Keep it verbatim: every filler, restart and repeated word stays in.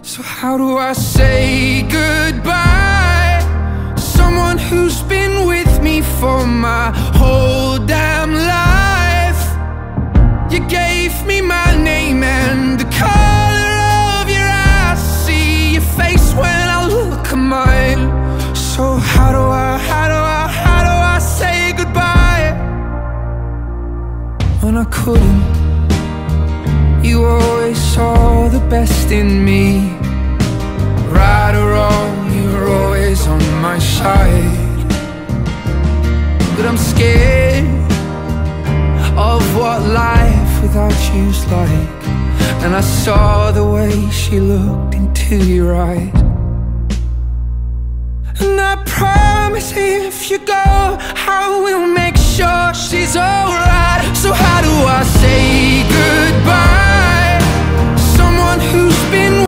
So how do I say goodbye? Someone who's been with me for my whole damn life. You gave me my name and the color of your eyes. See your face when I look at mine. So how do I, how do I, how do I say goodbye? When I couldn't, you always saw the best in me. Right or wrong, you were always on my side. But I'm scared of what life without you's like. And I saw the way she looked into your eyes. And I promise if you go, I will make sure she's alright. So how do I say goodbye? Someone who's been